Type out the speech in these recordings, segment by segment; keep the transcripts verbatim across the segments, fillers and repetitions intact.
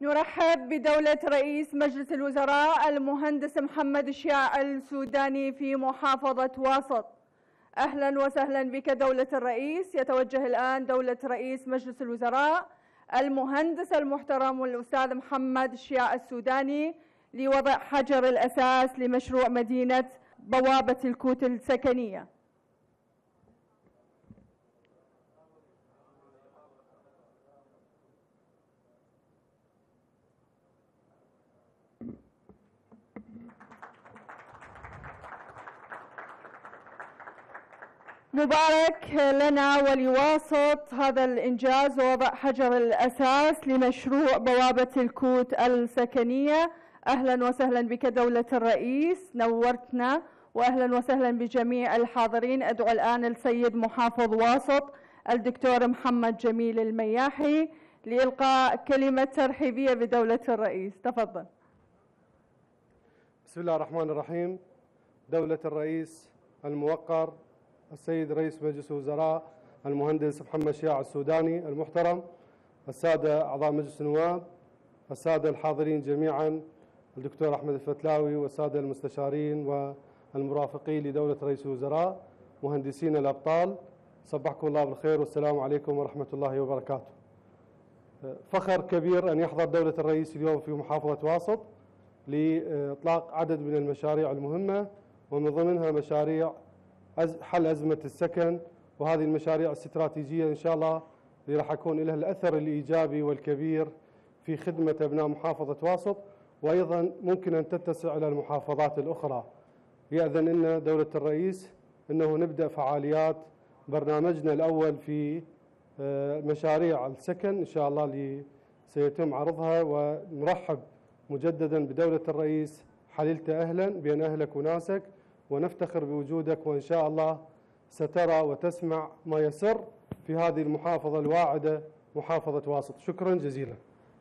نرحب بدولة رئيس مجلس الوزراء المهندس محمد الشياع السوداني في محافظة واسط. أهلا وسهلا بك دولة الرئيس. يتوجه الآن دولة رئيس مجلس الوزراء المهندس المحترم والأستاذ محمد الشياع السوداني لوضع حجر الأساس لمشروع مدينة بوابة الكوت السكنية. مبارك لنا ولواسط هذا الإنجاز ووضع حجر الأساس لمشروع بوابة الكوت السكنية. أهلا وسهلا بك دولة الرئيس، نورتنا، وأهلا وسهلا بجميع الحاضرين. أدعو الآن السيد محافظ واسط الدكتور محمد جميل المياحي لإلقاء كلمة ترحيبية بدولة الرئيس. تفضل. بسم الله الرحمن الرحيم. دولة الرئيس الموقر السيد رئيس مجلس الوزراء المهندس محمد الشياع السوداني المحترم، السادة أعضاء مجلس النواب، السادة الحاضرين جميعا، الدكتور أحمد الفتلاوي والسادة المستشارين والمرافقين لدولة رئيس الوزراء، مهندسين الأبطال، صبحكم الله بالخير والسلام عليكم ورحمة الله وبركاته. فخر كبير أن يحضر دولة الرئيس اليوم في محافظة واسط لإطلاق عدد من المشاريع المهمة، ومن ضمنها مشاريع حل أزمة السكن، وهذه المشاريع الاستراتيجية إن شاء الله اللي راح يكون لها الأثر الإيجابي والكبير في خدمة أبناء محافظة واسط، وأيضا ممكن أن تتسع إلى المحافظات الأخرى. يأذن لنا دولة الرئيس أنه نبدأ فعاليات برنامجنا الأول في مشاريع السكن إن شاء الله اللي سيتم عرضها، ونرحب مجددا بدولة الرئيس. حللت أهلا بأن أهلك وناسك، ونفتخر بوجودك، وإن شاء الله سترى وتسمع ما يسر في هذه المحافظة الواعدة محافظة واسط. شكرا جزيلا.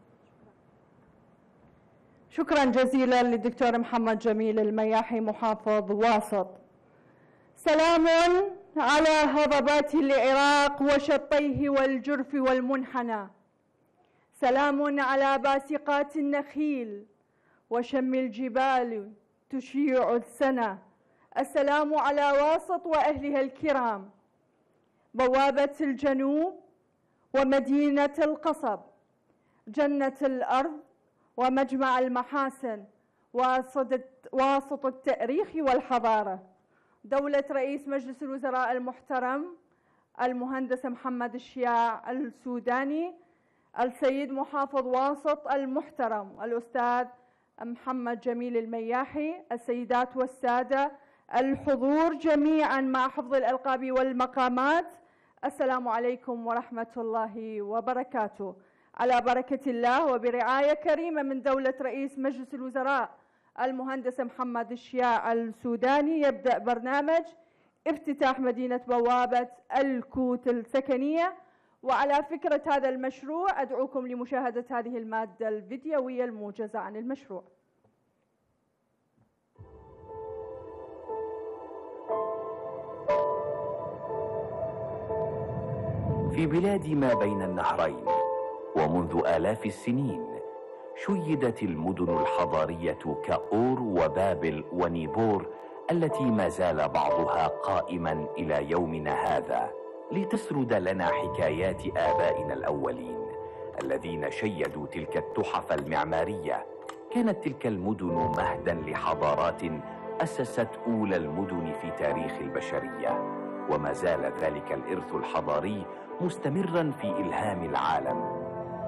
شكرا جزيلا للدكتور محمد جميل المياحي محافظ واسط. سلام على هضبات العراق وشطيه والجرف والمنحنى، سلام على باسقات النخيل وشم الجبال تشيع السنى. السلام على واسط وأهلها الكرام، بوابة الجنوب ومدينة القصب، جنة الأرض ومجمع المحاسن، واسط التاريخ والحضارة. دولة رئيس مجلس الوزراء المحترم المهندس محمد الشياع السوداني، السيد محافظ واسط المحترم الأستاذ محمد جميل المياحي، السيدات والسادة الحضور جميعا مع حفظ الألقاب والمقامات، السلام عليكم ورحمة الله وبركاته. على بركة الله وبرعاية كريمة من دولة رئيس مجلس الوزراء المهندس محمد الشياع السوداني، يبدأ برنامج افتتاح مدينة بوابة الكوت السكنية. وعلى فكرة هذا المشروع أدعوكم لمشاهدة هذه المادة الفيديوية الموجزة عن المشروع. في بلاد ما بين النهرين ومنذ آلاف السنين شيدت المدن الحضارية كأور وبابل ونيبور، التي ما زال بعضها قائما إلى يومنا هذا، لتسرد لنا حكايات آبائنا الأولين الذين شيدوا تلك التحف المعمارية. كانت تلك المدن مهدا لحضارات أسست أولى المدن في تاريخ البشرية، وما زال ذلك الإرث الحضاري مستمرا في إلهام العالم.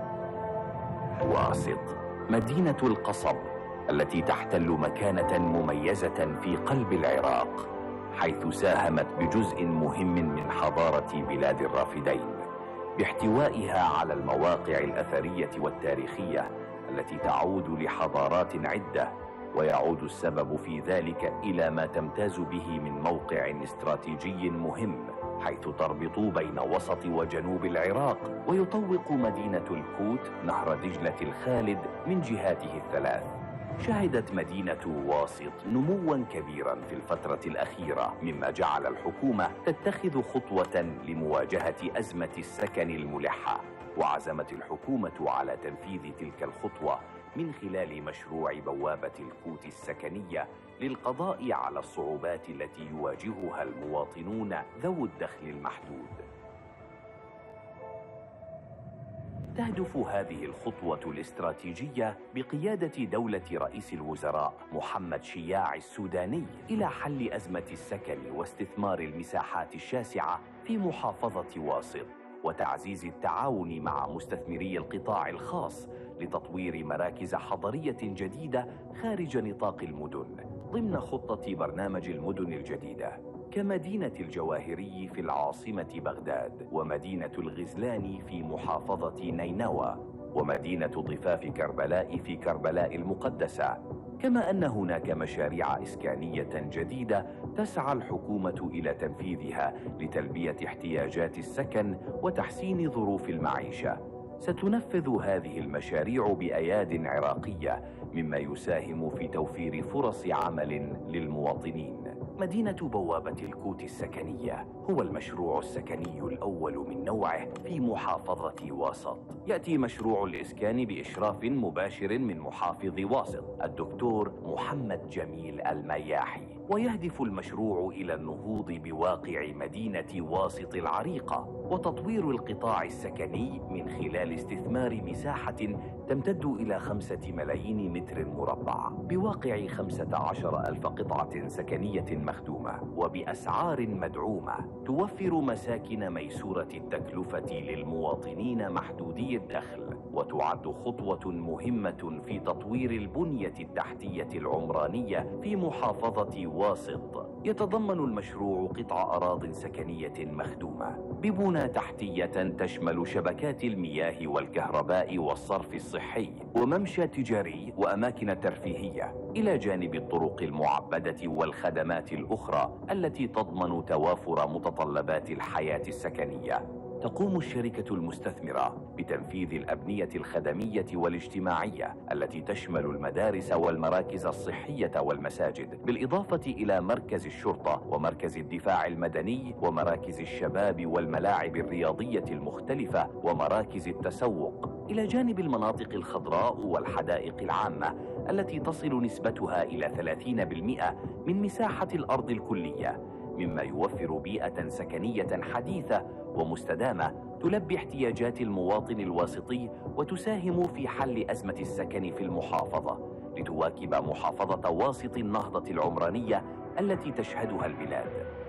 واسط مدينة القصب التي تحتل مكانة مميزة في قلب العراق، حيث ساهمت بجزء مهم من حضارة بلاد الرافدين باحتوائها على المواقع الأثرية والتاريخية التي تعود لحضارات عدة، ويعود السبب في ذلك إلى ما تمتاز به من موقع استراتيجي مهم، حيث تربط بين وسط وجنوب العراق، ويطوق مدينة الكوت نهر دجلة الخالد من جهاته الثلاث. شهدت مدينة واسط نمواً كبيراً في الفترة الأخيرة، مما جعل الحكومة تتخذ خطوة لمواجهة أزمة السكن الملحة. وعزمت الحكومة على تنفيذ تلك الخطوة من خلال مشروع بوابة الكوت السكنية للقضاء على الصعوبات التي يواجهها المواطنون ذوو الدخل المحدود. تهدف هذه الخطوة الاستراتيجية بقيادة دولة رئيس الوزراء محمد شياع السوداني إلى حل أزمة السكن واستثمار المساحات الشاسعة في محافظة واسط، وتعزيز التعاون مع مستثمري القطاع الخاص لتطوير مراكز حضرية جديدة خارج نطاق المدن ضمن خطة برنامج المدن الجديدة، كمدينة الجواهري في العاصمة بغداد، ومدينة الغزلان في محافظة نينوى، ومدينة ضفاف كربلاء في كربلاء المقدسة. كما أن هناك مشاريع إسكانية جديدة تسعى الحكومة إلى تنفيذها لتلبية احتياجات السكن وتحسين ظروف المعيشة. ستنفذ هذه المشاريع بأياد عراقية، مما يساهم في توفير فرص عمل للمواطنين. مدينة بوابة الكوت السكنية هو المشروع السكني الأول من نوعه في محافظة واسط. يأتي مشروع الإسكان بإشراف مباشر من محافظ واسط الدكتور محمد جميل المياحي، ويهدف المشروع إلى النهوض بواقع مدينة واسط العريقة وتطوير القطاع السكني من خلال استثمار مساحة تمتد إلى خمسة ملايين متر مربع بواقع خمسة عشر ألف قطعة سكنية مخدومة وبأسعار مدعومة توفر مساكن ميسورة التكلفة للمواطنين محدودي الدخل، وتعد خطوة مهمة في تطوير البنية التحتية العمرانية في محافظة واسط. يتضمن المشروع قطع أراضٍ سكنية مخدومة ببنى تحتية تشمل شبكات المياه والكهرباء والصرف الصحي وممشى تجاري وأماكن ترفيهية، إلى جانب الطرق المعبدة والخدمات الأخرى التي تضمن توافر متطلبات الحياة السكنية. تقوم الشركة المستثمرة بتنفيذ الأبنية الخدمية والاجتماعية التي تشمل المدارس والمراكز الصحية والمساجد، بالإضافة إلى مركز الشرطة ومركز الدفاع المدني ومراكز الشباب والملاعب الرياضية المختلفة ومراكز التسوق، إلى جانب المناطق الخضراء والحدائق العامة التي تصل نسبتها إلى ثلاثين بالمئة من مساحة الأرض الكلية، مما يوفر بيئة سكنية حديثة ومستدامة تلبي احتياجات المواطن الواسطي وتساهم في حل أزمة السكن في المحافظة، لتواكب محافظة واسط النهضة العمرانية التي تشهدها البلاد.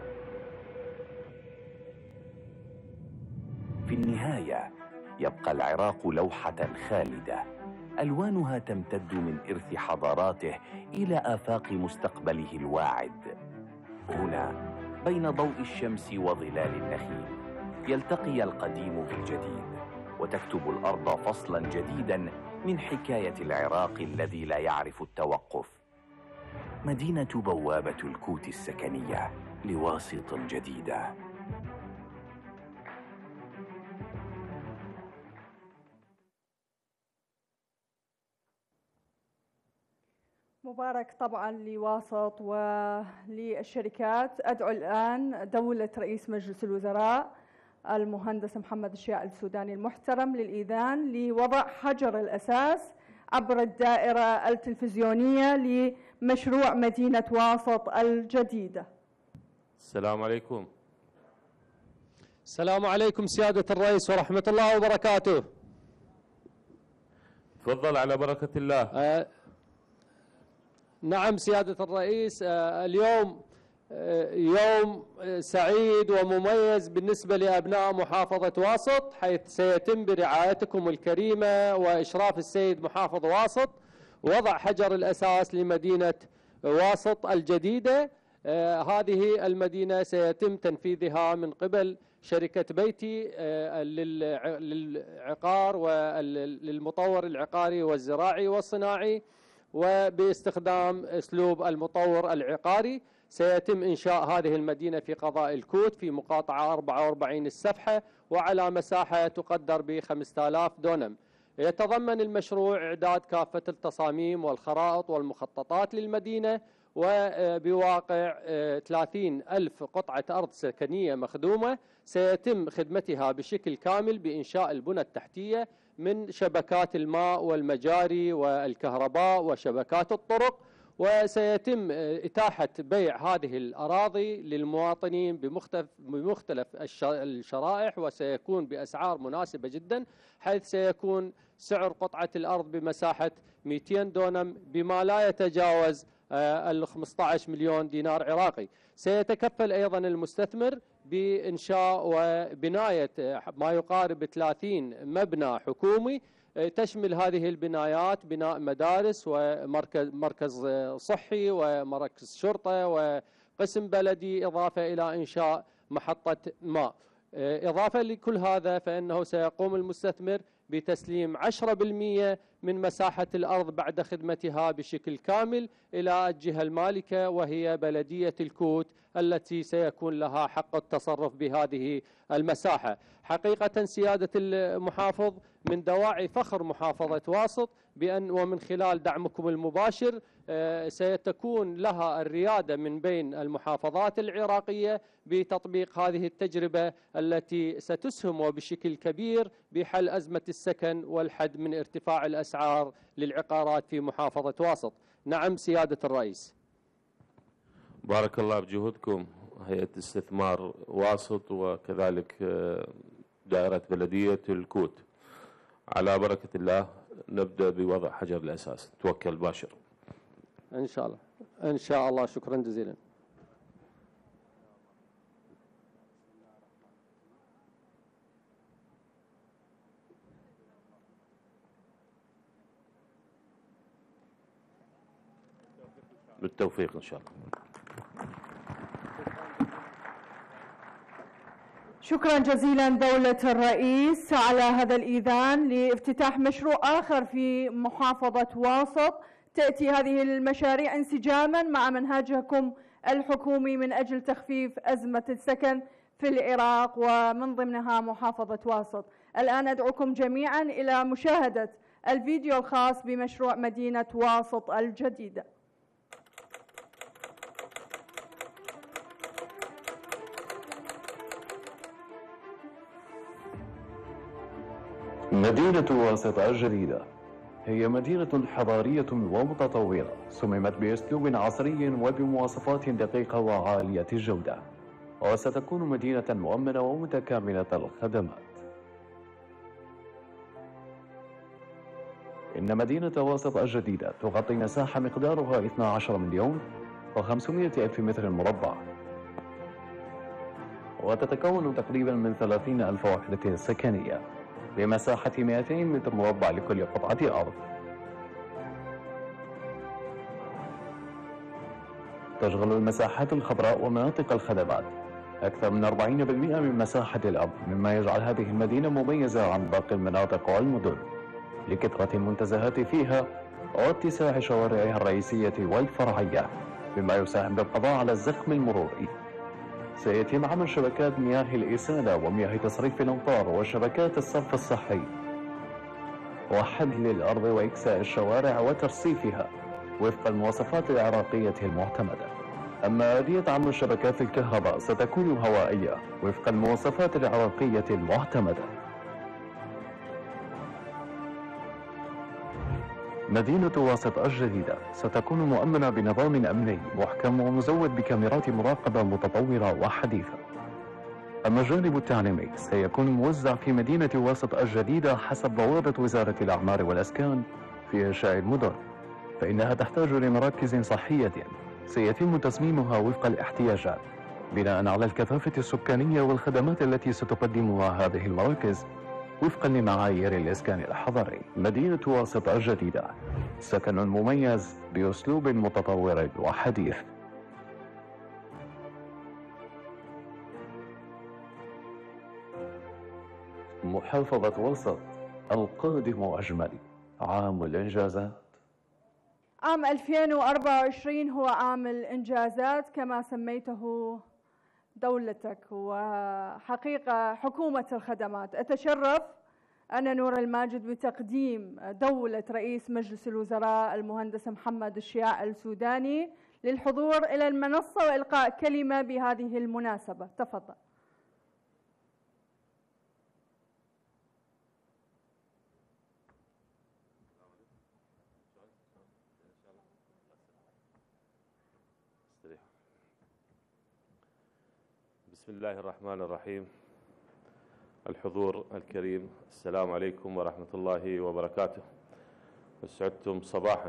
في النهاية يبقى العراق لوحة خالدة، ألوانها تمتد من إرث حضاراته إلى آفاق مستقبله الواعد. هنا بين ضوء الشمس وظلال النخيل يلتقي القديم بالجديد، وتكتب الأرض فصلا جديدا من حكاية العراق الذي لا يعرف التوقف. مدينة بوابة الكوت السكنية لواسط جديدة. مبارك طبعا لواسط وللشركات. أدعو الآن دولة رئيس مجلس الوزراء المهندس محمد شياع السوداني المحترم للإذان لوضع حجر الأساس عبر الدائرة التلفزيونية لمشروع مدينة واسط الجديدة. السلام عليكم. السلام عليكم سيادة الرئيس ورحمة الله وبركاته. تفضل على بركة الله. آه نعم سيادة الرئيس، آه اليوم آه يوم سعيد ومميز بالنسبة لأبناء محافظة واسط، حيث سيتم برعايتكم الكريمة وإشراف السيد محافظ واسط وضع حجر الأساس لمدينة واسط الجديدة. آه هذه المدينة سيتم تنفيذها من قبل شركة بيتي آه للعقار وللمطور العقاري والزراعي والصناعي، وباستخدام اسلوب المطور العقاري. سيتم انشاء هذه المدينه في قضاء الكوت في مقاطعه أربعة وأربعين السفحه وعلى مساحه تقدر ب خمسة آلاف دونم. يتضمن المشروع إعداد كافة التصاميم والخرائط والمخططات للمدينة، وبواقع ثلاثين ألف قطعة أرض سكنية مخدومة سيتم خدمتها بشكل كامل بإنشاء البنى التحتية من شبكات الماء والمجاري والكهرباء وشبكات الطرق، وسيتم إتاحة بيع هذه الأراضي للمواطنين بمختلف الشرائح، وسيكون بأسعار مناسبة جدا، حيث سيكون سعر قطعة الأرض بمساحة مئتين دونم بما لا يتجاوز ال خمسة عشر مليون دينار عراقي. سيتكفل أيضا المستثمر بإنشاء وبناية ما يقارب ثلاثين مبنى حكومي، تشمل هذه البنايات بناء مدارس ومركز مركز صحي ومركز شرطة وقسم بلدي، إضافة إلى إنشاء محطة ماء. إضافة لكل هذا فإنه سيقوم المستثمر بتسليم عشرة بالمئة من مساحة الأرض بعد خدمتها بشكل كامل إلى الجهة المالكة، وهي بلدية الكوت التي سيكون لها حق التصرف بهذه المساحة. حقيقة سيادة المحافظ، من دواعي فخر محافظة واسط بأن ومن خلال دعمكم المباشر سيتكون لها الريادة من بين المحافظات العراقية بتطبيق هذه التجربة التي ستسهم وبشكل كبير بحل أزمة السكن والحد من ارتفاع الأسعار للعقارات في محافظة واسط. نعم سيادة الرئيس. بارك الله بجهودكم هيئة استثمار واسط وكذلك دائرة بلدية الكوت. على بركة الله نبدأ بوضع حجر الأساس. توكل باشر. إن شاء الله إن شاء الله. شكرا جزيلا. بالتوفيق إن شاء الله. شكرا جزيلا دولة الرئيس على هذا الإذان لافتتاح مشروع آخر في محافظة واسط. تأتي هذه المشاريع انسجاما مع منهجكم الحكومي من أجل تخفيف أزمة السكن في العراق ومن ضمنها محافظة واسط. الآن أدعوكم جميعا إلى مشاهدة الفيديو الخاص بمشروع مدينة واسط الجديدة. مدينة واسط الجديدة هي مدينة حضارية ومتطورة صممت بأسلوب عصري وبمواصفات دقيقة وعالية الجودة، وستكون مدينة مؤمنة ومتكاملة الخدمات. إن مدينة واسط الجديدة تغطي مساحة مقدارها اثني عشر مليون وخمسمائة ألف متر مربع، وتتكون تقريبا من ثلاثين ألف وحدة سكنية بمساحة مئتين متر مربع لكل قطعة أرض. تشغل المساحات الخضراء ومناطق الخدمات أكثر من أربعين بالمئة من مساحة الأرض، مما يجعل هذه المدينة مميزة عن باقي المناطق والمدن لكثرة المنتزهات فيها واتساع شوارعها الرئيسية والفرعية، مما يساهم بالقضاء على الزخم المروري. سيتم عمل شبكات مياه الإسالة ومياه تصريف الأمطار وشبكات الصرف الصحي وحدل الأرض وإكساء الشوارع وترصيفها وفق المواصفات العراقية المعتمدة. أما آلية عمل شبكات الكهرباء ستكون هوائية وفق المواصفات العراقية المعتمدة. مدينة واسط الجديدة ستكون مؤمنة بنظام أمني محكم ومزود بكاميرات مراقبة متطورة وحديثة. أما الجانب التعليمي سيكون موزع في مدينة واسط الجديدة حسب ضوابط وزارة الأعمار والأسكان في إنشاء المدن، فإنها تحتاج لمراكز صحية سيتم تصميمها وفق الاحتياجات بناء على الكثافة السكانية والخدمات التي ستقدمها هذه المراكز وفقا لمعايير الإسكان الحضري. مدينة واسط الجديدة سكن مميز بأسلوب متطور وحديث. محافظة واسط القادم أجمل. عام الإنجازات. عام ألفين وأربعة وعشرين هو عام الإنجازات كما سميته دولتك، وحقيقة حكومة الخدمات. أتشرف أنا نور الماجد بتقديم دولة رئيس مجلس الوزراء المهندس محمد الشياع السوداني للحضور إلى المنصة وإلقاء كلمة بهذه المناسبة. تفضل. بسم الله الرحمن الرحيم. الحضور الكريم، السلام عليكم ورحمة الله وبركاته. وسعدتم صباحا.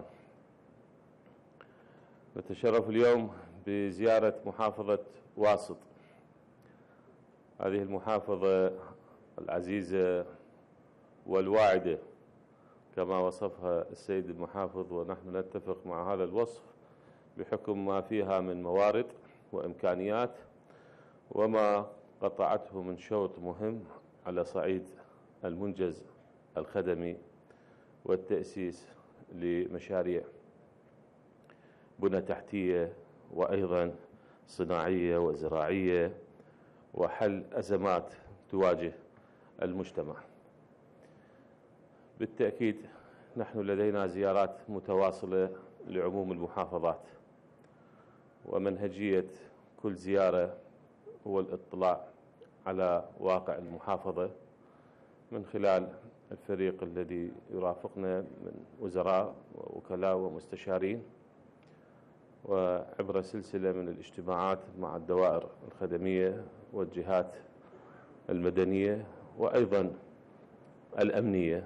نتشرف اليوم بزيارة محافظة واسط. هذه المحافظة العزيزة والواعدة كما وصفها السيد المحافظ، ونحن نتفق مع هذا الوصف بحكم ما فيها من موارد وإمكانيات وما قطعته من شوط مهم على صعيد المنجز الخدمي والتأسيس لمشاريع بنى تحتية وأيضا صناعية وزراعية وحل أزمات تواجه المجتمع. بالتأكيد نحن لدينا زيارات متواصلة لعموم المحافظات، ومنهجية كل زيارة هو الاطلاع على واقع المحافظة من خلال الفريق الذي يرافقنا من وزراء ووكلاء ومستشارين، وعبر سلسلة من الاجتماعات مع الدوائر الخدمية والجهات المدنية وأيضا الأمنية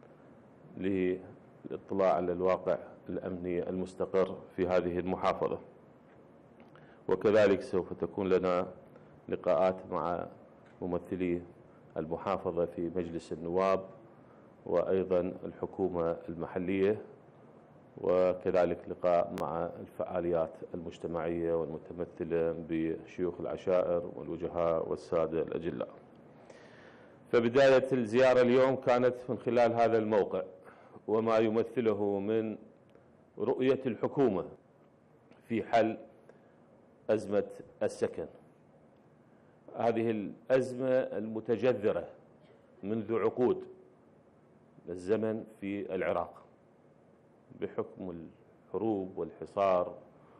للاطلاع على الواقع الأمني المستقر في هذه المحافظة. وكذلك سوف تكون لنا لقاءات مع ممثلي المحافظة في مجلس النواب وأيضا الحكومة المحلية، وكذلك لقاء مع الفعاليات المجتمعية والمتمثلة بشيوخ العشائر والوجهاء والسادة الأجلاء. فبداية الزيارة اليوم كانت من خلال هذا الموقع وما يمثله من رؤية الحكومة في حل أزمة السكن. هذه الأزمة المتجذرة منذ عقود الزمن في العراق بحكم الحروب والحصار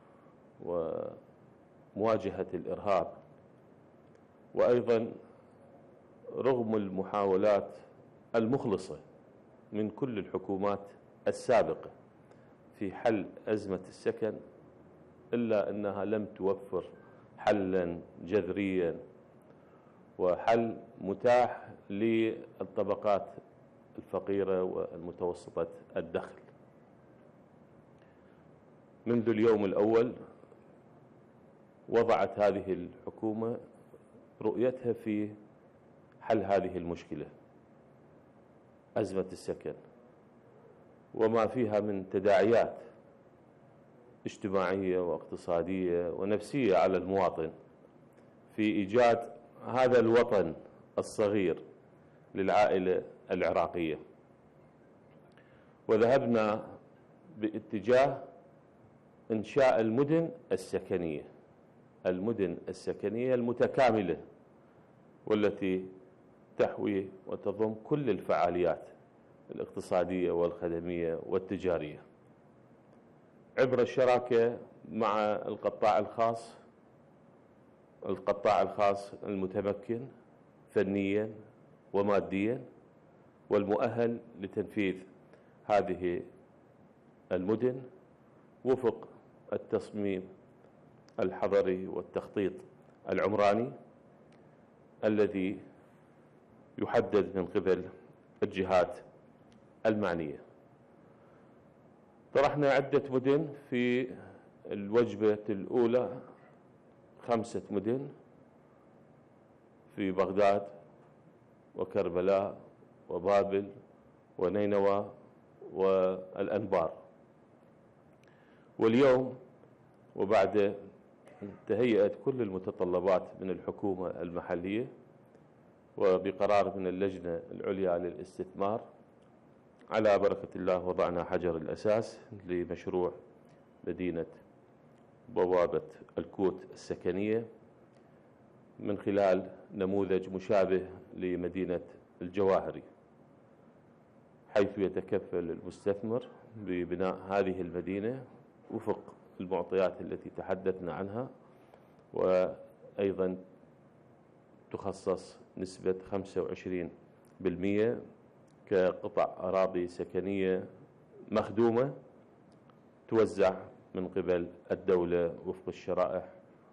ومواجهة الإرهاب، وأيضا رغم المحاولات المخلصة من كل الحكومات السابقة في حل أزمة السكن، إلا أنها لم توفر حلا جذريا وحل متاح للطبقات الفقيرة والمتوسطة الدخل. منذ اليوم الأول وضعت هذه الحكومة رؤيتها في حل هذه المشكلة، أزمة السكن، وما فيها من تداعيات اجتماعية واقتصادية ونفسية على المواطن في إيجاد هذا الوطن الصغير للعائلة العراقية. وذهبنا باتجاه إنشاء المدن السكنية، المدن السكنية المتكاملة والتي تحوي وتضم كل الفعاليات الاقتصادية والخدمية والتجارية عبر الشراكة مع القطاع الخاص، القطاع الخاص المتمكن فنيا وماديا والمؤهل لتنفيذ هذه المدن وفق التصميم الحضري والتخطيط العمراني الذي يحدد من قبل الجهات المعنية. طرحنا عدة مدن في الوجبة الأولى، خمسة مدن في بغداد وكربلاء وبابل ونينوى والأنبار. واليوم وبعد تهيئة كل المتطلبات من الحكومة المحلية وبقرار من اللجنة العليا للاستثمار، على بركة الله وضعنا حجر الأساس لمشروع مدينة بوابة الكوت السكنية من خلال نموذج مشابه لمدينة الجواهري. حيث يتكفل المستثمر ببناء هذه المدينة وفق المعطيات التي تحدثنا عنها، وأيضا تخصص نسبة خمسة وعشرين بالمئة كقطع أراضي سكنية مخدومة توزع من قبل الدولة وفق الشرائح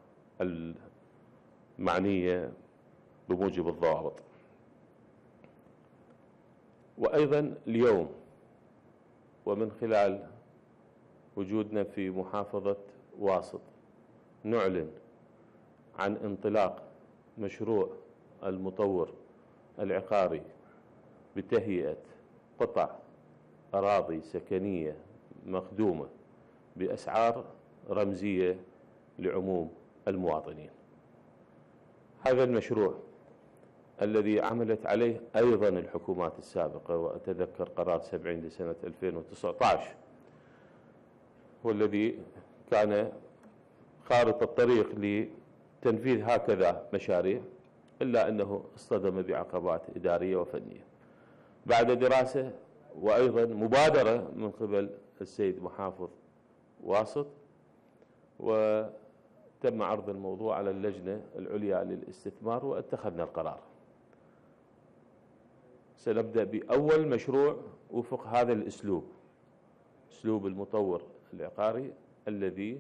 المعنية بموجب الضوابط. وأيضا اليوم ومن خلال وجودنا في محافظة واسط نعلن عن انطلاق مشروع المطور العقاري بتهيئة قطع أراضي سكنية مخدومة بأسعار رمزية لعموم المواطنين. هذا المشروع الذي عملت عليه أيضا الحكومات السابقة، وأتذكر قرار سبعين لسنة ألفين وتسعة عشر والذي كان خارطة الطريق لتنفيذ هكذا مشاريع، إلا أنه اصطدم بعقبات إدارية وفنية. بعد دراسة وأيضا مبادرة من قبل السيد محافظ واسط، وتم عرض الموضوع على اللجنة العليا للاستثمار واتخذنا القرار. سنبدأ بأول مشروع وفق هذا الأسلوب، أسلوب المطور العقاري الذي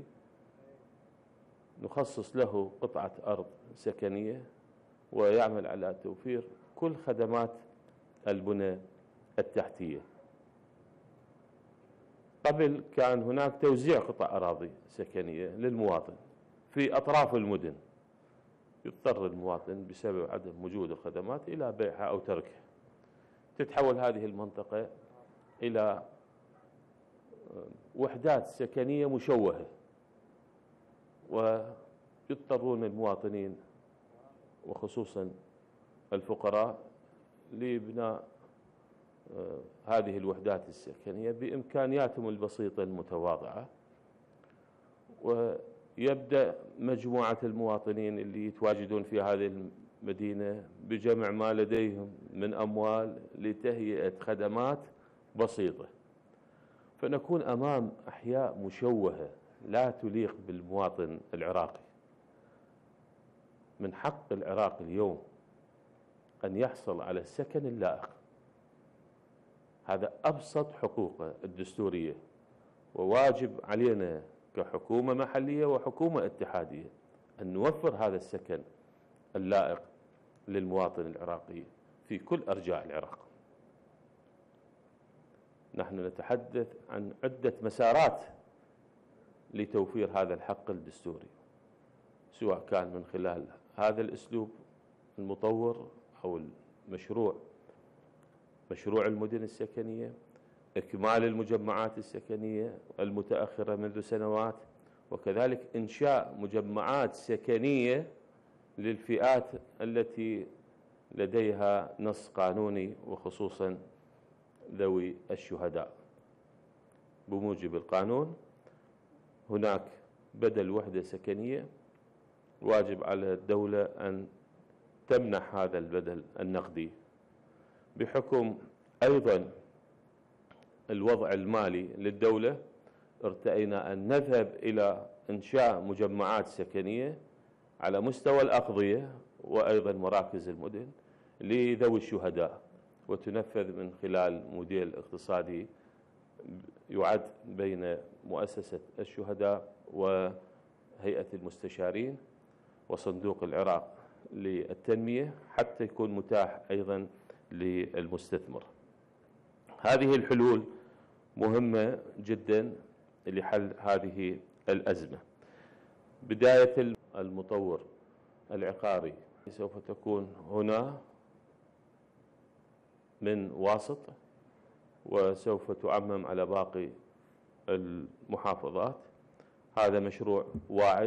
نخصص له قطعة أرض سكنية ويعمل على توفير كل خدمات البنى التحتية. قبل كان هناك توزيع قطع أراضي سكنية للمواطن في أطراف المدن، يضطر المواطن بسبب عدم وجود الخدمات إلى بيعها أو تركها. تتحول هذه المنطقة إلى وحدات سكنية مشوهة، ويضطرون المواطنين وخصوصا الفقراء لبناء هذه الوحدات السكنية بإمكانياتهم البسيطة المتواضعة. ويبدأ مجموعة المواطنين اللي يتواجدون في هذه المدينة بجمع ما لديهم من أموال لتهيئة خدمات بسيطة، فنكون أمام أحياء مشوهة لا تليق بالمواطن العراقي. من حق العراق اليوم أن يحصل على السكن اللائق، هذا أبسط حقوقه الدستورية، وواجب علينا كحكومة محلية وحكومة اتحادية أن نوفر هذا السكن اللائق للمواطن العراقي في كل أرجاء العراق. نحن نتحدث عن عدة مسارات لتوفير هذا الحق الدستوري، سواء كان من خلال هذا الأسلوب المطور أو المشروع مشروع المدن السكنية، إكمال المجمعات السكنية المتأخرة منذ سنوات، وكذلك إنشاء مجمعات سكنية للفئات التي لديها نص قانوني، وخصوصا ذوي الشهداء. بموجب القانون هناك بدل وحدة سكنية، واجب على الدولة أن تمنح هذا البدل النقدي. بحكم أيضا الوضع المالي للدولة ارتأينا أن نذهب إلى إنشاء مجمعات سكنية على مستوى الأقضية وأيضا مراكز المدن لذوي الشهداء، وتنفذ من خلال موديل اقتصادي يعد بين مؤسسة الشهداء وهيئة المستشارين وصندوق العراق للتنمية، حتى يكون متاح أيضا للمستثمر. هذه الحلول مهمة جدا لحل هذه الأزمة. بداية المطور العقاري سوف تكون هنا من واسط، وسوف تعمم على باقي المحافظات. هذا مشروع واعد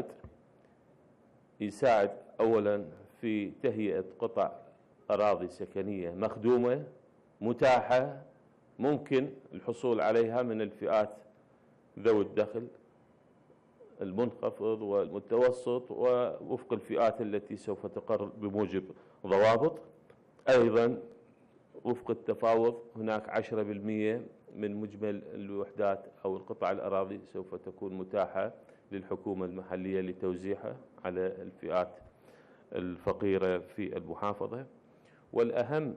يساعد أولا في تهيئة قطع أراضي سكنية مخدومة متاحة ممكن الحصول عليها من الفئات ذوي الدخل المنخفض والمتوسط، ووفق الفئات التي سوف تقر بموجب ضوابط. أيضا وفق التفاوض هناك عشرة بالمئة من مجمل الوحدات أو القطع الأراضي سوف تكون متاحة للحكومة المحلية لتوزيعها على الفئات الفقيرة في المحافظة. والأهم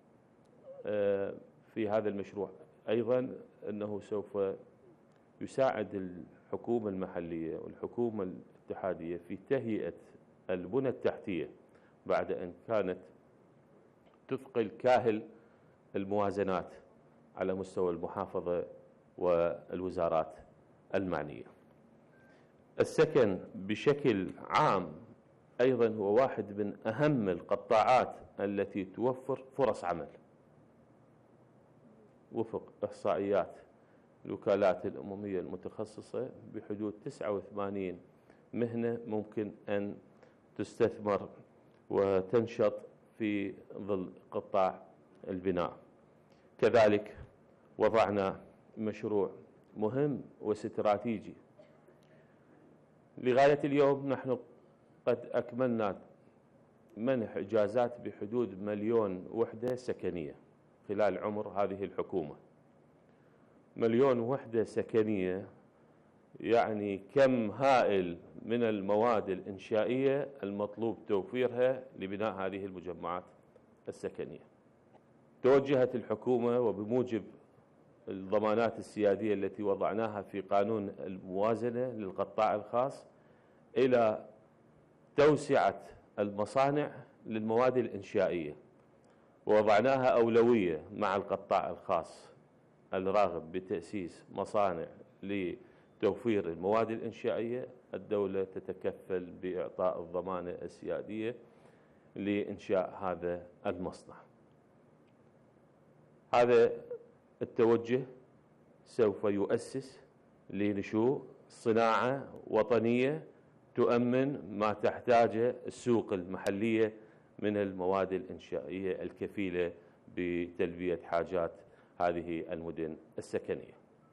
في هذا المشروع أيضا أنه سوف يساعد الحكومة المحلية والحكومة الاتحادية في تهيئة البنى التحتية بعد أن كانت تثقل كاهل الموازنات على مستوى المحافظة والوزارات المعنية. السكن بشكل عام أيضا هو واحد من أهم القطاعات التي توفر فرص عمل. وفق إحصائيات الوكالات الأممية المتخصصة بحدود تسعة وثمانين مهنة ممكن أن تستثمر وتنشط في ظل قطاع البناء. كذلك وضعنا مشروع مهم واستراتيجي. لغاية اليوم نحن قد أكملنا منح إجازات بحدود مليون وحدة سكنية خلال عمر هذه الحكومة. مليون وحدة سكنية يعني كم هائل من المواد الإنشائية المطلوب توفيرها لبناء هذه المجمعات السكنية. توجهت الحكومة وبموجب الضمانات السيادية التي وضعناها في قانون الموازنة للقطاع الخاص إلى توسعة المصانع للمواد الإنشائية، ووضعناها أولوية مع القطاع الخاص الراغب بتأسيس مصانع لتوفير المواد الإنشائية. الدولة تتكفل بإعطاء الضمانة السيادية لإنشاء هذا المصنع. هذا التوجه سوف يؤسس لنشوء صناعة وطنية تؤمن ما تحتاجه السوق المحلية من المواد الإنشائية الكفيلة بتلبية حاجات هذه المدن السكنية.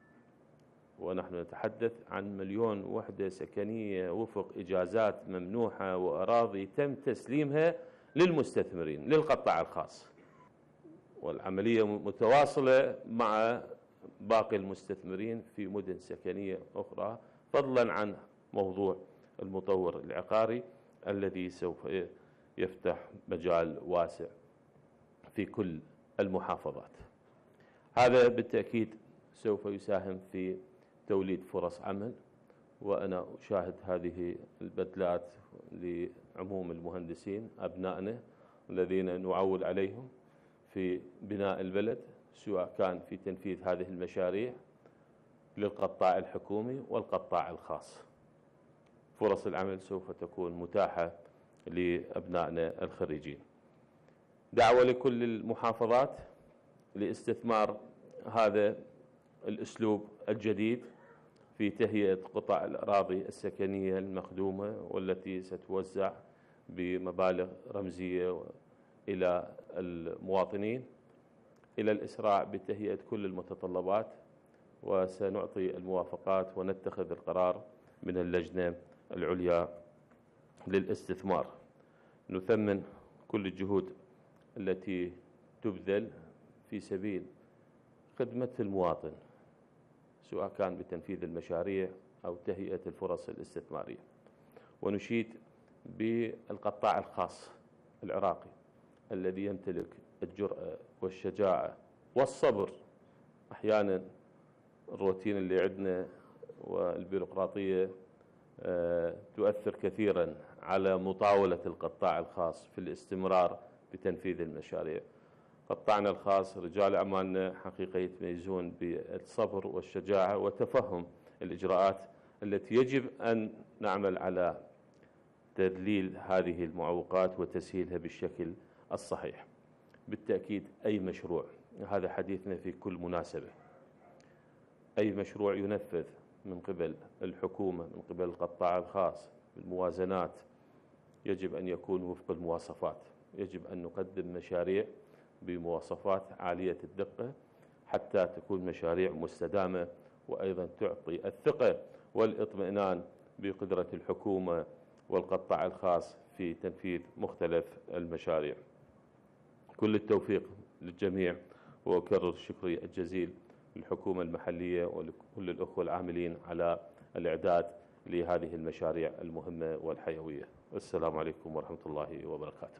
ونحن نتحدث عن مليون وحدة سكنية وفق إجازات ممنوحة وأراضي تم تسليمها للمستثمرين للقطاع الخاص، والعملية متواصلة مع باقي المستثمرين في مدن سكنية أخرى، فضلا عن موضوع المطور العقاري الذي سوف يفتح مجال واسع في كل المحافظات. هذا بالتأكيد سوف يساهم في توليد فرص عمل، وأنا أشاهد هذه البذلات لعموم المهندسين أبنائنا الذين نعول عليهم في بناء البلد، سواء كان في تنفيذ هذه المشاريع للقطاع الحكومي والقطاع الخاص. فرص العمل سوف تكون متاحة لأبنائنا الخريجين. دعوة لكل المحافظات لاستثمار هذا الأسلوب الجديد في تهيئة قطع الأراضي السكنية المخدومة والتي ستوزع بمبالغ رمزية إلى المواطنين، إلى الإسراع بتهيئة كل المتطلبات، وسنعطي الموافقات ونتخذ القرار من اللجنة العليا للاستثمار. نثمن كل الجهود التي تبذل في سبيل خدمة المواطن، سواء كان بتنفيذ المشاريع أو تهيئة الفرص الاستثمارية. ونشيد بالقطاع الخاص العراقي الذي يمتلك الجرأة والشجاعة والصبر. أحيانا الروتين اللي عندنا والبيروقراطية تؤثر كثيرا على مطاولة القطاع الخاص في الاستمرار بتنفيذ المشاريع. قطاعنا الخاص رجال أعمالنا حقيقة يتميزون بالصبر والشجاعة وتفهم الإجراءات التي يجب أن نعمل على تذليل هذه المعوقات وتسهيلها بالشكل الصحيح. بالتأكيد أي مشروع، هذا حديثنا في كل مناسبة، أي مشروع ينفذ من قبل الحكومة من قبل القطاع الخاص بالموازنات يجب أن يكون وفق المواصفات. يجب أن نقدم مشاريع بمواصفات عالية الدقة حتى تكون مشاريع مستدامة، وأيضا تعطي الثقة والاطمئنان بقدرة الحكومة والقطاع الخاص في تنفيذ مختلف المشاريع. كل التوفيق للجميع، وأكرر شكري الجزيل للحكومة المحلية ولكل الأخوة العاملين على الإعداد لهذه المشاريع المهمة والحيوية. والسلام عليكم ورحمة الله وبركاته.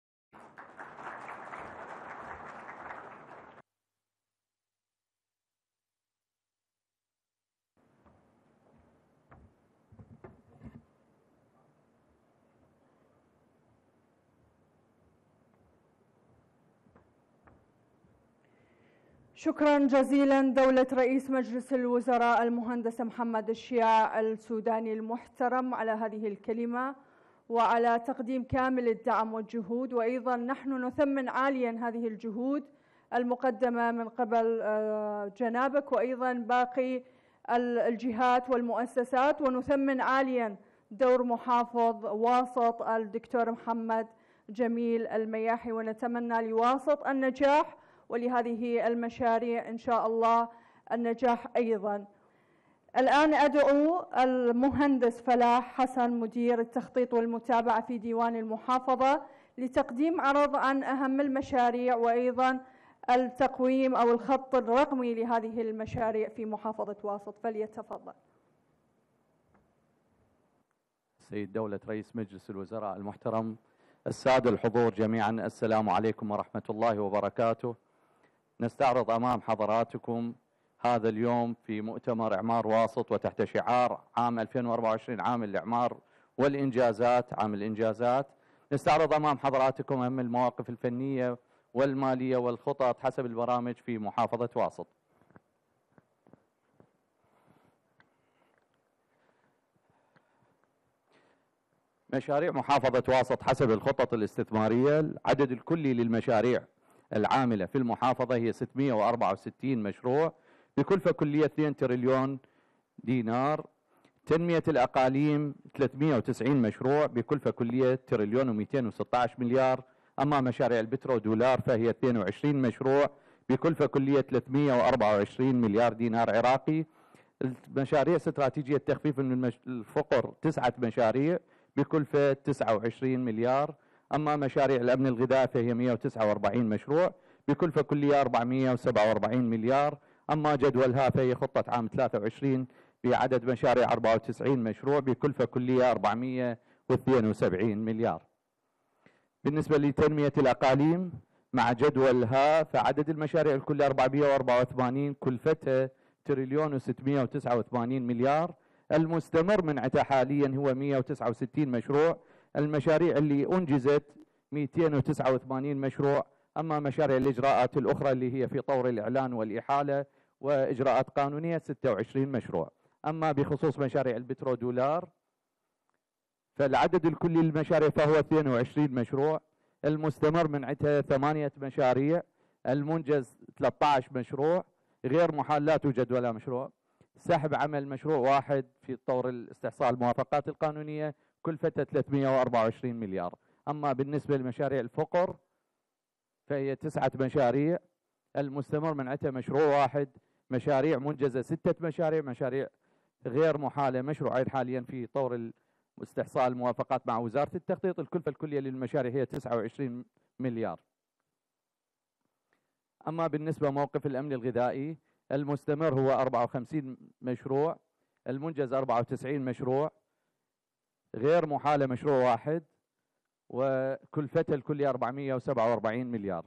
شكرا جزيلا دولة رئيس مجلس الوزراء المهندس محمد الشياع السوداني المحترم على هذه الكلمة وعلى تقديم كامل الدعم والجهود. وأيضا نحن نثمن عاليا هذه الجهود المقدمة من قبل جنابك وأيضا باقي الجهات والمؤسسات، ونثمن عاليا دور محافظ واسط الدكتور محمد جميل المياحي، ونتمنى لواسط النجاح ولهذه المشاريع إن شاء الله النجاح أيضا. الآن أدعو المهندس فلاح حسن مدير التخطيط والمتابعة في ديوان المحافظة لتقديم عرض عن أهم المشاريع وأيضا التقويم أو الخط الرقمي لهذه المشاريع في محافظة واسط، فليتفضل. سيد دولة رئيس مجلس الوزراء المحترم، السادة الحضور جميعا، السلام عليكم ورحمة الله وبركاته. نستعرض أمام حضراتكم هذا اليوم في مؤتمر إعمار واسط وتحت شعار عام ألفين وأربعة وعشرين عام الإعمار والإنجازات، عام الإنجازات. نستعرض أمام حضراتكم أهم المواقف الفنية والمالية والخطط حسب البرامج في محافظة واسط. مشاريع محافظة واسط حسب الخطط الاستثمارية، العدد الكلي للمشاريع العاملة في المحافظة هي ستمئة وأربعة وستين مشروع بكلفة كلية اثنين تريليون دينار. تنمية الأقاليم ثلاثمئة وتسعين مشروع بكلفة كلية تريليون ومئتين وستة عشر مليار. أما مشاريع البترو دولار فهي اثنين وعشرين مشروع بكلفة كلية ثلاثمئة وأربعة وعشرين مليار دينار عراقي. المشاريع استراتيجية تخفيف من الفقر تسعة مشاريع بكلفة تسعة وعشرين مليار. أما مشاريع الأمن الغذائي فهي مئة وتسعة وأربعين مشروع بكلفة كلية أربعمئة وسبعة وأربعين مليار. أما جدولها فهي خطة عام ثلاثة وعشرين بعدد مشاريع أربعة وتسعين مشروع بكلفة كلية أربعمئة واثنين وسبعين مليار. بالنسبة لتنمية الأقاليم مع جدولها فعدد المشاريع الكلية أربعمئة وأربعة وثمانين كلفتها تريليون وستمئة وتسعة وثمانين مليار. المستمر منعته حاليا هو مئة وتسعة وستين مشروع. المشاريع اللي أنجزت مئتين وتسعة وثمانين مشروع. أما مشاريع الإجراءات الأخرى اللي هي في طور الإعلان والإحالة وإجراءات قانونية ستة وعشرين مشروع. أما بخصوص مشاريع البترو دولار فالعدد الكلي للمشاريع فهو اثنين وعشرين مشروع. المستمر منعتها ثمانية مشاريع. المنجز ثلاثة عشر مشروع. غير محالات وجدولها مشروع. سحب عمل مشروع واحد في طور الاستحصاء الموافقات القانونية كلفته ثلاثمئة وأربعة وعشرين مليار. أما بالنسبة لمشاريع الفقر فهي تسعة مشاريع. المستمر منعتها مشروع واحد. مشاريع منجزة ستة مشاريع. مشاريع غير محالة مشروعين حاليا في طور استحصاء الموافقات مع وزارة التخطيط. الكلفة الكلية للمشاريع هي تسعة وعشرين مليار. أما بالنسبة موقف الأمن الغذائي المستمر هو أربعة وخمسين مشروع. المنجز أربعة وتسعين مشروع. غير محالة مشروع واحد وكلفته الكلية أربعمئة وسبعة وأربعين مليار.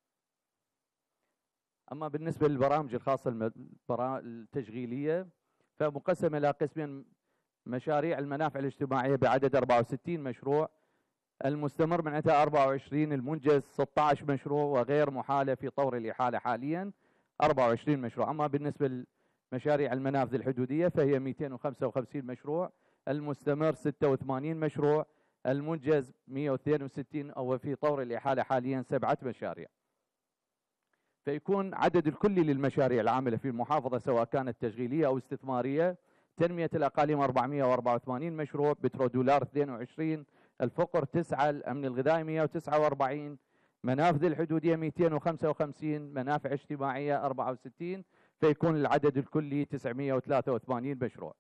أما بالنسبة للبرامج الخاصة التشغيلية فمقسمة إلى قسمين. مشاريع المنافع الاجتماعية بعدد أربعة وستين مشروع. المستمر منعتها أربعة وعشرين. المنجز ستة عشر مشروع وغير محالة في طور الإحالة حاليا أربعة وعشرين مشروع. أما بالنسبة لمشاريع المنافذ الحدودية فهي مئتين وخمسة وخمسين مشروع. المستمر ستة وثمانين مشروع. المنجز مئة واثنين وستين أو في طور الإحالة حاليا سبعة مشاريع. فيكون عدد الكلي للمشاريع العاملة في المحافظة سواء كانت تشغيلية أو استثمارية تنمية الأقاليم أربعمئة وأربعة وثمانين مشروع. بترو دولار اثنين وعشرين. الفقر تسعة. الأمن الغذائي مئة وتسعة وأربعين. منافذ الحدودية مئتين وخمسة وخمسين. منافع اجتماعية أربعة وستين. فيكون العدد الكلي تسعمئة وثلاثة وثمانين مشروع.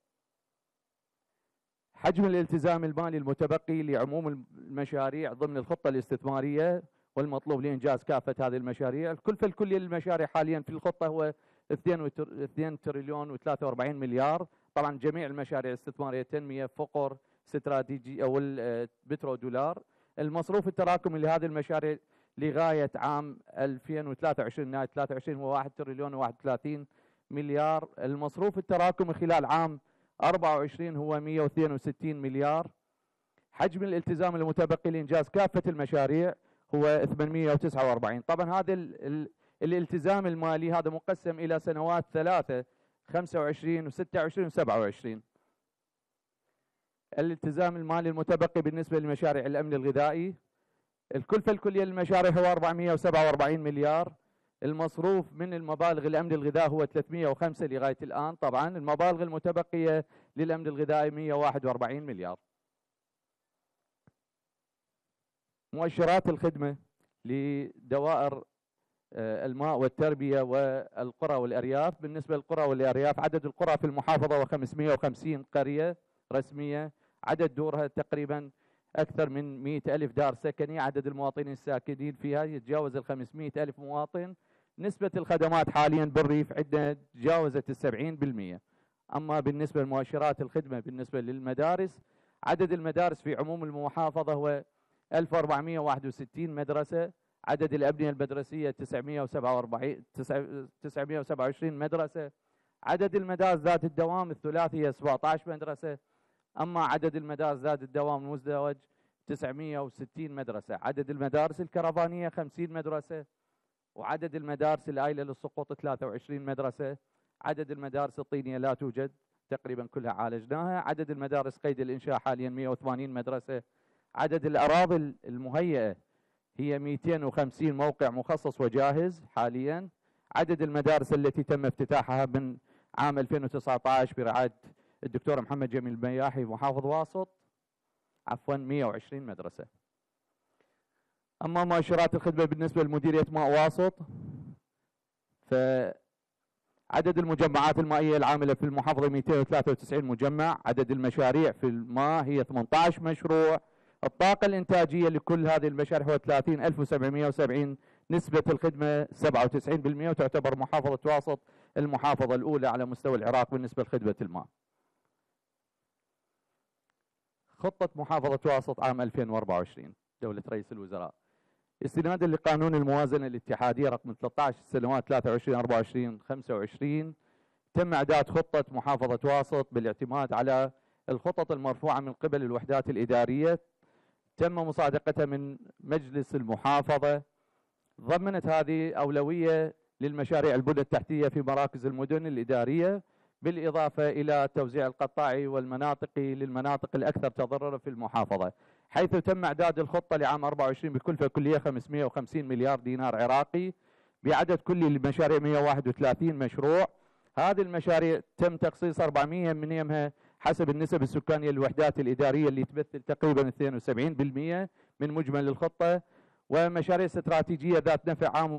حجم الالتزام المالي المتبقي لعموم المشاريع ضمن الخطة الاستثمارية والمطلوب لإنجاز كافة هذه المشاريع. الكلفة الكلية للمشاريع حاليا في الخطة هو اثنين تريليون وثلاثة وأربعين مليار. طبعا جميع المشاريع الاستثمارية تنمية فقر استراتيجي أو البترو دولار. المصروف التراكمي لهذه المشاريع لغاية عام ألفين وثلاثة وعشرين نهاية ثلاثة وعشرين هو واحد تريليون وواحد وثلاثين مليار. المصروف التراكمي خلال عام أربعة وعشرين هو مئة واثنين وستين مليار. حجم الالتزام المتبقي لإنجاز كافة المشاريع هو ثمانمئة وتسعة وأربعين. طبعا هذا ال ال الالتزام المالي هذا مقسم إلى سنوات ثلاثة خمسة وعشرين وستة وعشرين وسبعة وعشرين. الالتزام المالي المتبقي بالنسبة لمشاريع الأمن الغذائي الكلفة الكلية للمشاريع هو أربعمئة وسبعة وأربعين مليار. المصروف من المبالغ الأمن الغذائي هو ثلاثمئة وخمسة لغاية الآن. طبعا المبالغ المتبقية للأمن الغذائي مئة وواحد وأربعين مليار. مؤشرات الخدمة لدوائر الماء والتربية والقرى والأرياف. بالنسبة للقرى والأرياف عدد القرى في المحافظة هو خمسمئة وخمسين قرية رسمية. عدد دورها تقريبا أكثر من مئة ألف دار سكني. عدد المواطنين الساكنين فيها يتجاوز ال خمسمئة ألف مواطن. نسبة الخدمات حاليا بالريف عندنا تجاوزت السبعين بالمئة. أما بالنسبة لمؤشرات الخدمة بالنسبة للمدارس عدد المدارس في عموم المحافظة هو ألف وأربعمئة وواحد وستين مدرسة. عدد الأبنية المدرسية تسعمئة وسبعة وأربعين تسعمئة وسبعة وعشرين مدرسة. عدد المدارس ذات الدوام الثلاثي هي سبعة عشر مدرسة. أما عدد المدارس ذات الدوام المزدوج تسعمئة وستين مدرسة. عدد المدارس الكرفانية خمسين مدرسة. وعدد المدارس الآيلة للسقوط ثلاثة وعشرين مدرسة. عدد المدارس الطينية لا توجد تقريبا كلها عالجناها. عدد المدارس قيد الإنشاء حاليا مئة وثمانين مدرسة. عدد الأراضي المهيئة هي مئتين وخمسين موقع مخصص وجاهز حاليا. عدد المدارس التي تم افتتاحها من عام ألفين وتسعة عشر برعاية الدكتور محمد جميل المياحي محافظ واسط عفوا مئة وعشرين مدرسة. أما مؤشرات الخدمة بالنسبة لمديرية ماء واسط فعدد المجمعات المائية العاملة في المحافظة مئتين وثلاثة وتسعين مجمع. عدد المشاريع في الماء هي ثمانية عشر مشروع. الطاقة الإنتاجية لكل هذه المشاريع هو ثلاثين ألف وسبعمئة وسبعين. نسبة الخدمة سبعة وتسعين بالمئة وتعتبر محافظة واسط المحافظة الأولى على مستوى العراق بالنسبة لخدمة الماء. خطة محافظة واسط عام ألفين وأربعة وعشرين دولة رئيس الوزراء استنادا لقانون الموازنة الاتحادية رقم ثلاثة عشر السنوات ثلاثة وعشرين أربعة وعشرين خمسة وعشرين تم إعداد خطة محافظة واسط بالاعتماد على الخطط المرفوعة من قبل الوحدات الإدارية. تم مصادقتها من مجلس المحافظة. ضمنت هذه أولوية للمشاريع البنى التحتية في مراكز المدن الإدارية بالإضافة إلى توزيع القطاعي والمناطقي للمناطق الأكثر تضررا في المحافظة، حيث تم إعداد الخطة لعام أربعة وعشرين بكلفة كلية خمسمئة وخمسين مليار دينار عراقي بعدد كلي للمشاريع مئة وواحد وثلاثين مشروع. هذه المشاريع تم تخصيص أربعمئة منها حسب النسب السكانية للوحدات الإدارية اللي تمثل تقريبا اثنين وسبعين بالمئة من مجمل الخطة، ومشاريع استراتيجية ذات نفع عام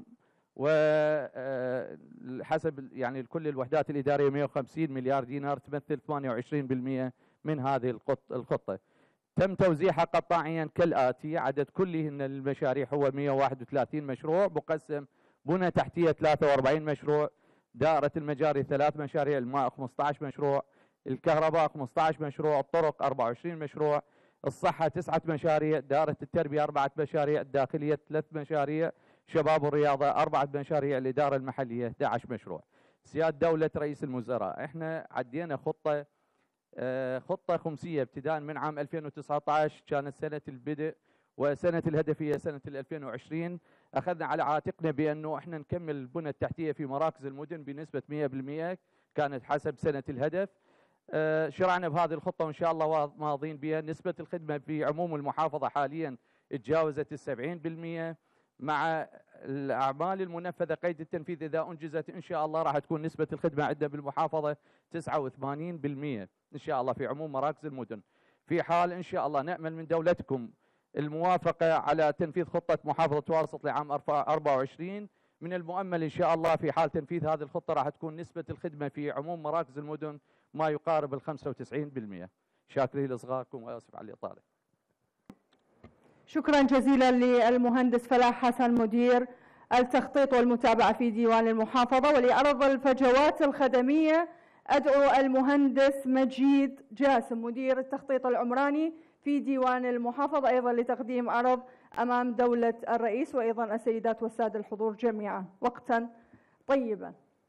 وحسب يعني كل الوحدات الإدارية مئة وخمسين مليار دينار تمثل ثمانية وعشرين بالمئة من هذه الخطة. تم توزيعها قطاعيا كالآتي: عدد كلهن للمشاريع هو مئة وواحد وثلاثين مشروع مقسم بنى تحتية ثلاثة وأربعين مشروع، دائرة المجاري ثلاث مشاريع، الماء خمسة عشر مشروع، الكهرباء خمسة عشر مشروع، الطرق أربعة وعشرين مشروع، الصحة تسعة مشاريع، دائرة التربية أربعة مشاريع، الداخلية ثلاث مشاريع، شباب والرياضة أربعة مشاريع، الإدارة المحلية أحد عشر مشروع. سيادة دولة رئيس الوزراء، احنا عدينا خطة آه خطة خمسية ابتداء من عام ألفين وتسعة عشر كانت سنة البدء، وسنة الهدف هي سنة ألفين وعشرين. أخذنا على عاتقنا بأنه احنا نكمل البنى التحتية في مراكز المدن بنسبة مئة بالمئة كانت حسب سنة الهدف. آه شرعنا بهذه الخطة وإن شاء الله ماضين بها. نسبة الخدمة في عموم المحافظة حاليا تجاوزت السبعين بالمئة، مع الأعمال المنفذة قيد التنفيذ إذا أنجزت إن شاء الله راح تكون نسبة الخدمة عندنا بالمحافظة تسعة وثمانين بالمئة إن شاء الله في عموم مراكز المدن. في حال إن شاء الله نأمل من دولتكم الموافقة على تنفيذ خطة محافظة واسط لعام أربعة وعشرين، من المؤمل إن شاء الله في حال تنفيذ هذه الخطة راح تكون نسبة الخدمة في عموم مراكز المدن ما يقارب ال خمسة وتسعين بالمئة. شاكرين لإصغائكم وآسف على الإطالة. شكرا جزيلا للمهندس فلاح حسن مدير التخطيط والمتابعة في ديوان المحافظة. ولعرض الفجوات الخدمية أدعو المهندس مجيد جاسم مدير التخطيط العمراني في ديوان المحافظة أيضا لتقديم عرض أمام دولة الرئيس وأيضا السيدات والسادة الحضور جميعا. وقتا طيبا.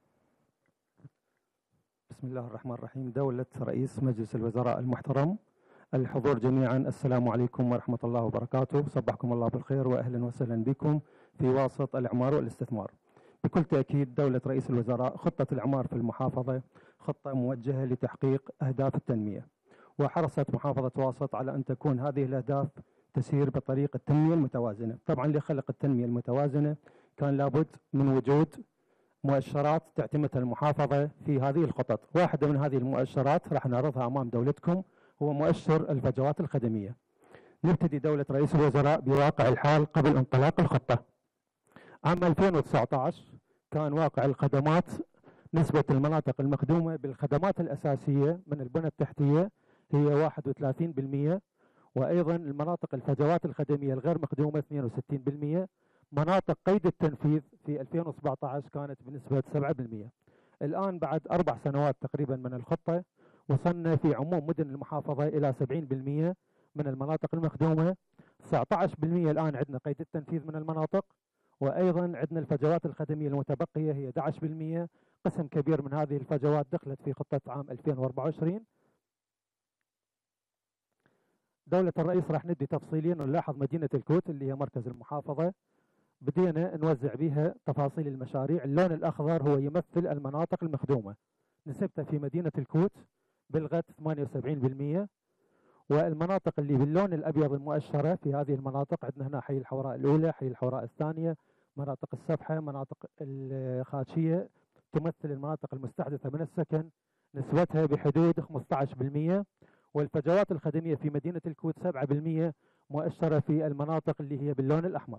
بسم الله الرحمن الرحيم. دولة رئيس مجلس الوزراء المحترم، الحضور جميعا، السلام عليكم ورحمة الله وبركاته. صبحكم الله بالخير وأهلا وسهلا بكم في واسط الإعمار والاستثمار. بكل تأكيد دولة رئيس الوزراء خطة الإعمار في المحافظة خطة موجهة لتحقيق أهداف التنمية، وحرصت محافظة واسط على أن تكون هذه الأهداف تسير بطريقة التنمية المتوازنة. طبعا لخلق التنمية المتوازنة كان لابد من وجود مؤشرات تعتمدها المحافظة في هذه الخطط. واحدة من هذه المؤشرات راح نعرضها أمام دولتكم هو مؤشر الفجوات الخدمية. نبتدي دولة رئيس الوزراء بواقع الحال قبل انطلاق الخطة. عام ألفين وتسعة عشر كان واقع الخدمات، نسبة المناطق المخدومة بالخدمات الأساسية من البنى التحتية هي واحد وثلاثين بالمئة، وأيضا المناطق الفجوات الخدمية الغير مخدومة اثنين وستين بالمئة. مناطق قيد التنفيذ في ألفين وسبعة عشر كانت بنسبة سبعة بالمئة. الآن بعد أربع سنوات تقريبا من الخطة وصلنا في عموم مدن المحافظة إلى سبعين بالمئة من المناطق المخدومة. تسعة عشر بالمئة الآن عندنا قيد التنفيذ من المناطق، وأيضا عندنا الفجوات الخدمية المتبقية هي أحد عشر بالمئة. قسم كبير من هذه الفجوات دخلت في خطة عام ألفين وأربعة وعشرين. دولة الرئيس راح ندي تفصيليا ونلاحظ مدينة الكوت اللي هي مركز المحافظة بدينا نوزع بها تفاصيل المشاريع. اللون الأخضر هو يمثل المناطق المخدومة، نسبتها في مدينة الكوت بلغت ثمانية وسبعين بالمئة. والمناطق اللي باللون الأبيض المؤشرة في هذه المناطق عندنا هنا حي الحوراء الأولى، حي الحوراء الثانية، مناطق السبحة، مناطق الخاشية، تمثل المناطق المستحدثة من السكن، نسبتها بحدود خمسة عشر بالمئة. والفجوات الخدمية في مدينة الكوت سبعة بالمئة مؤشرة في المناطق اللي هي باللون الأحمر.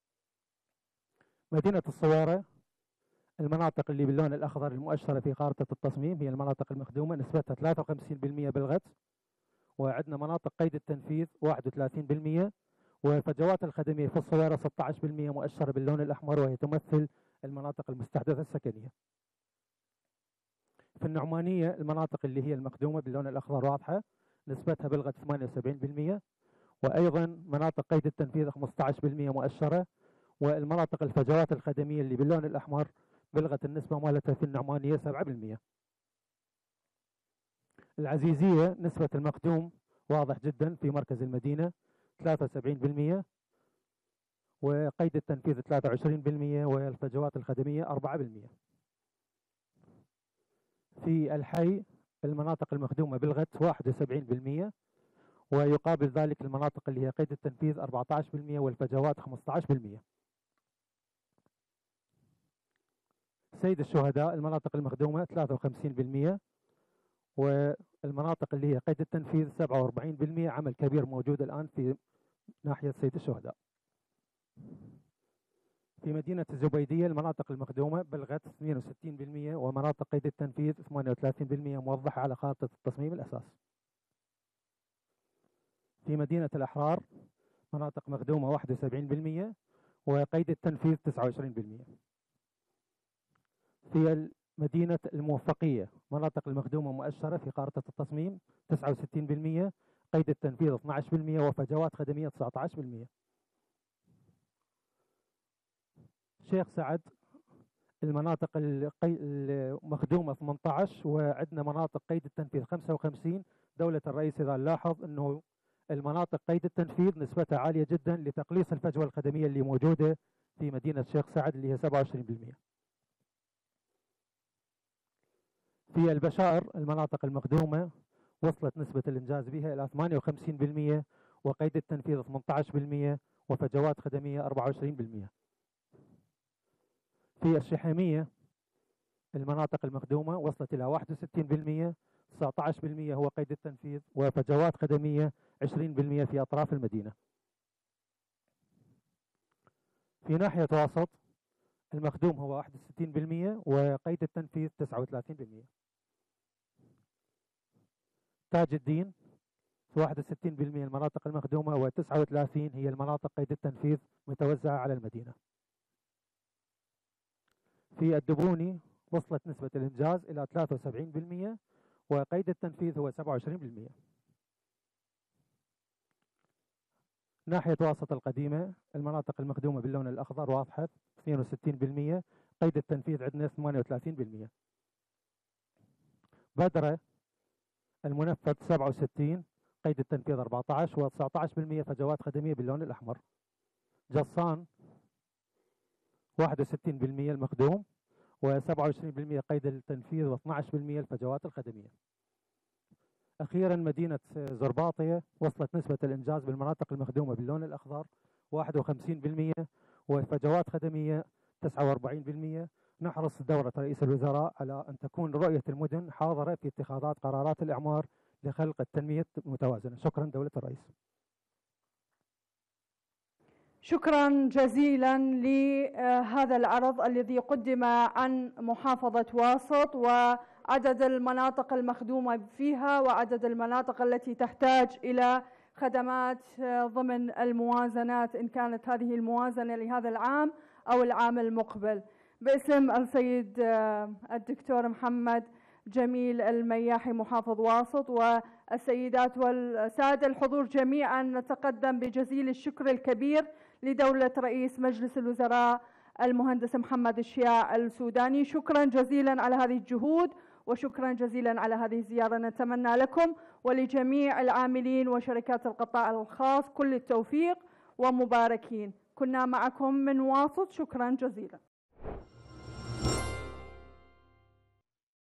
مدينة الصويرة المناطق اللي باللون الأخضر المؤشرة في خارطة التصميم هي المناطق المخدومة، نسبتها ثلاثة وخمسين بالمئة بالغد، وعندنا مناطق قيد التنفيذ واحد وثلاثين بالمئة. والفجوات الخدمية في الصويرة ستة عشر بالمئة مؤشرة باللون الأحمر وهي تمثل المناطق المستحدثة السكنية. في النعمانية المناطق اللي هي المخدومة باللون الأخضر واضحة، نسبتها بلغت ثمانية وسبعين بالمئة، وأيضا مناطق قيد التنفيذ خمسة عشر بالمئة مؤشرة. والمناطق الفجوات الخدمية اللي باللون الأحمر بلغت النسبة مالتها في النعمانية سبعة بالمئة. العزيزية نسبة المخدوم واضح جدا في مركز المدينة ثلاثة وسبعين بالمئة، وقيد التنفيذ ثلاثة وعشرين بالمئة، والفجوات الخدمية أربعة بالمئة. في الحي المناطق المخدومة بلغت واحد وسبعين بالمئة، ويقابل ذلك المناطق اللي هي قيد التنفيذ أربعة عشر بالمئة والفجوات خمسة عشر بالمئة. سيد الشهداء المناطق المخدومة ثلاثة وخمسين بالمئة، والمناطق اللي هي قيد التنفيذ سبعة وأربعين بالمئة. عمل كبير موجود الآن في ناحية سيد الشهداء. في مدينة الزبيدية المناطق المخدومة بلغت اثنين وستين بالمئة، ومناطق قيد التنفيذ ثمانية وثلاثين بالمئة موضحة على خارطة التصميم الأساس. في مدينة الأحرار مناطق مخدومة واحد وسبعين بالمئة، وقيد التنفيذ تسعة وعشرين بالمئة. في مدينة الموفقية مناطق المخدومة مؤشرة في خارطة التصميم تسعة وستين بالمئة، قيد التنفيذ اثني عشر بالمئة، وفجوات خدمية تسعة عشر بالمئة. شيخ سعد المناطق المخدومة ثمانية عشر، وعندنا مناطق قيد التنفيذ خمسة وخمسين. دولة الرئيس إذا نلاحظ أنه المناطق قيد التنفيذ نسبتها عالية جدا لتقليص الفجوة الخدمية اللي موجودة في مدينة شيخ سعد اللي هي سبعة وعشرين بالمئة. في البشائر المناطق المخدومة وصلت نسبة الإنجاز بها إلى ثمانية وخمسين بالمئة، وقيد التنفيذ ثمانية عشر بالمئة، وفجوات خدمية أربعة وعشرين بالمئة. في الشحيمية المناطق المخدومة وصلت إلى واحد وستين بالمئة، تسعة عشر بالمئة هو قيد التنفيذ، وفجوات خدمية عشرين بالمئة في أطراف المدينة. في ناحية وسط المخدوم هو واحد وستين بالمئة، وقيد التنفيذ تسعة وثلاثين بالمئة. تاج الدين واحد وستين بالمئة المناطق المخدومة، وتسعة وثلاثين هي المناطق قيد التنفيذ متوزعة على المدينة. في الدبوني وصلت نسبة الإنجاز إلى ثلاثة وسبعين بالمئة وقيد التنفيذ هو سبعة وعشرين بالمئة. ناحية واسط القديمة المناطق المخدومة باللون الأخضر واضحة اثنين وستين بالمئة، قيد التنفيذ عندنا ثمانية وثلاثين بالمئة. بدرة المنفذ سبعة وستين، قيد التنفيذ أربعة عشر وتسعة عشر بالمئة فجوات خدمية باللون الأحمر. جصان واحد وستين بالمئة المخدوم وسبعة وعشرين بالمئة قيد التنفيذ واثني عشر بالمئة الفجوات الخدمية. أخيرا مدينة زرباطية وصلت نسبة الإنجاز بالمناطق المخدومة باللون الأخضر واحد وخمسين بالمئة وفجوات خدمية تسعة وأربعين بالمئة. نحرص دورة رئيس الوزراء على أن تكون رؤية المدن حاضرة في اتخاذات قرارات الإعمار لخلق التنمية المتوازنة. شكرا دولة الرئيس. شكرا جزيلا لهذا العرض الذي قدم عن محافظة واسط وعدد المناطق المخدومة فيها وعدد المناطق التي تحتاج إلى خدمات ضمن الموازنات إن كانت هذه الموازنة لهذا العام أو العام المقبل. باسم السيد الدكتور محمد جميل المياحي محافظ واسط والسيدات والسادة الحضور جميعا، نتقدم بجزيل الشكر الكبير لدولة رئيس مجلس الوزراء المهندس محمد الشياع السوداني. شكرا جزيلا على هذه الجهود وشكرا جزيلا على هذه الزيارة. نتمنى لكم ولجميع العاملين وشركات القطاع الخاص كل التوفيق ومباركين. كنا معكم من واسط. شكرا جزيلا.